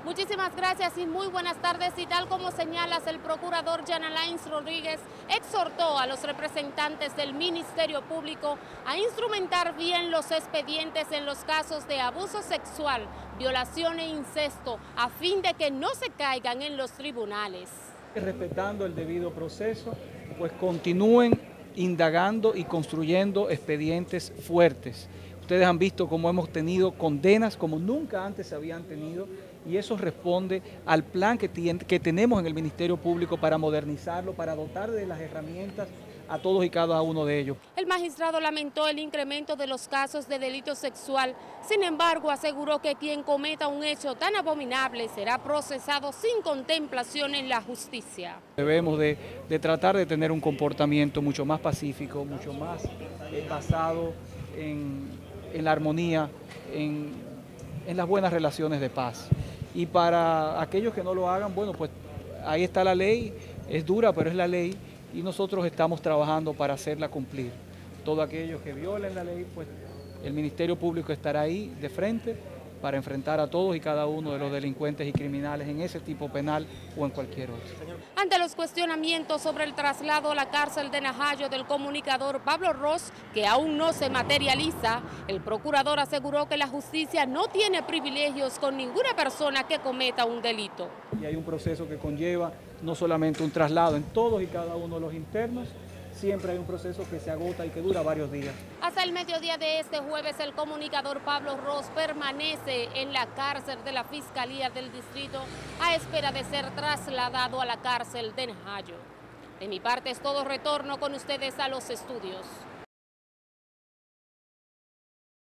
Muchísimas gracias y muy buenas tardes. Y tal como señalas, el procurador Jan Alain Rodríguez exhortó a los representantes del Ministerio Público a instrumentar bien los expedientes en los casos de abuso sexual, violación e incesto, a fin de que no se caigan en los tribunales. Respetando el debido proceso, pues continúen indagando y construyendo expedientes fuertes. Ustedes han visto cómo hemos tenido condenas como nunca antes se habían tenido, y eso responde al plan que tenemos en el Ministerio Público para modernizarlo, para dotar de las herramientas a todos y cada uno de ellos. El magistrado lamentó el incremento de los casos de delito sexual. Sin embargo, aseguró que quien cometa un hecho tan abominable será procesado sin contemplación en la justicia. Debemos de tratar de tener un comportamiento mucho más pacífico, mucho más basado en la armonía, en las buenas relaciones de paz. Y para aquellos que no lo hagan, bueno, pues ahí está la ley, es dura, pero es la ley, y nosotros estamos trabajando para hacerla cumplir. Todos aquellos que violen la ley, pues el Ministerio Público estará ahí de frente para enfrentar a todos y cada uno de los delincuentes y criminales en ese tipo penal o en cualquier otro. Ante los cuestionamientos sobre el traslado a la cárcel de Najayo del comunicador Pablo Ros, que aún no se materializa, el procurador aseguró que la justicia no tiene privilegios con ninguna persona que cometa un delito. Y hay un proceso que conlleva no solamente un traslado en todos y cada uno de los internos, siempre hay un proceso que se agota y que dura varios días. Hasta el mediodía de este jueves, el comunicador Pablo Ros permanece en la cárcel de la Fiscalía del Distrito a espera de ser trasladado a la cárcel de Najayo. De mi parte es todo, retorno con ustedes a los estudios.